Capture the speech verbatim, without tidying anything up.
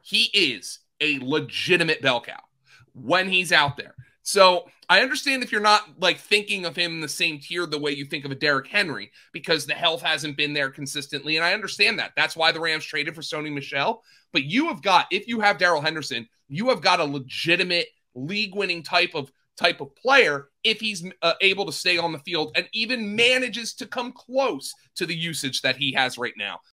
he is a legitimate bell cow when he's out there. So I understand if you're not like thinking of him in the same tier the way you think of a Derrick Henry, because the health hasn't been there consistently. And I understand that. That's why the Rams traded for Sony Michel. But you have got, if you have Darrell Henderson, you have got a legitimate league-winning type of type of player if he's uh, able to stay on the field and even manages to come close to the usage that he has right now.